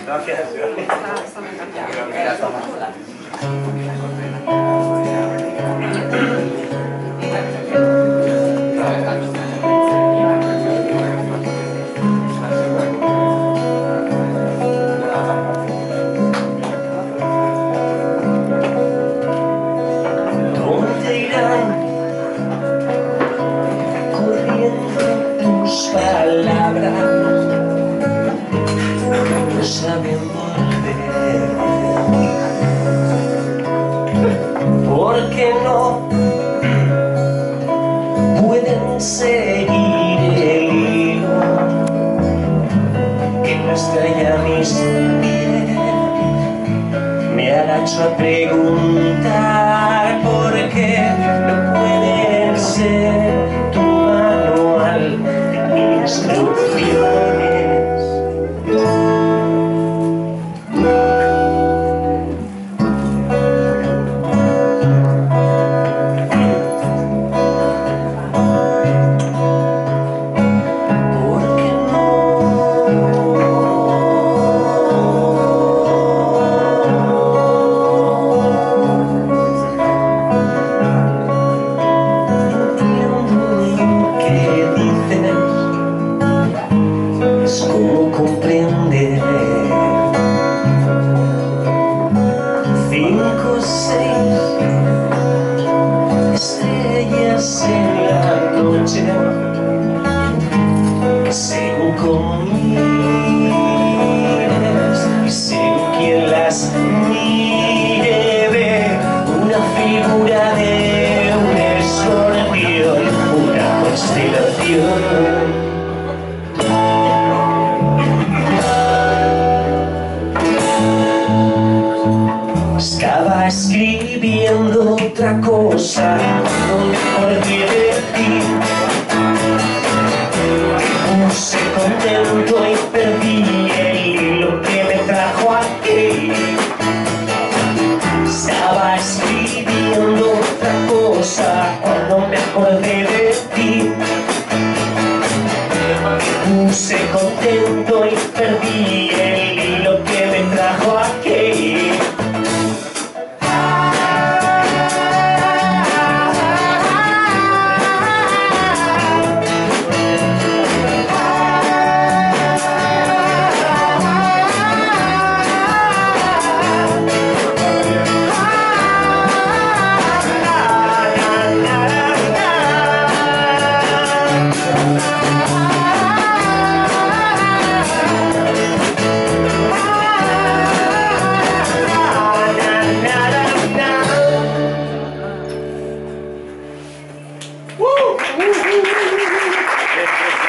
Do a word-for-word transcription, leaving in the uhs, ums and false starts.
Gracias. ¿Dónde irán corriendo tus palabras? No saben volver, porque no pueden seguir el hilo que no estrella mis pies. Me han hecho preguntar por qué no pueden ser tu manual de instrucciones. ¿Cómo comprender? Cinco, seis estrellas en la noche, que según cómo mires y según quien las mire, ve una figura de un escorpión, una constelación. Estaba escribiendo otra cosa cuando me acordé de ti. Me puse contento y perdí el hilo que me trajo aquí. Estaba escribiendo otra cosa cuando me acordé de ti. Me puse contento y perdí el hilo que me trajo aquí. Woo!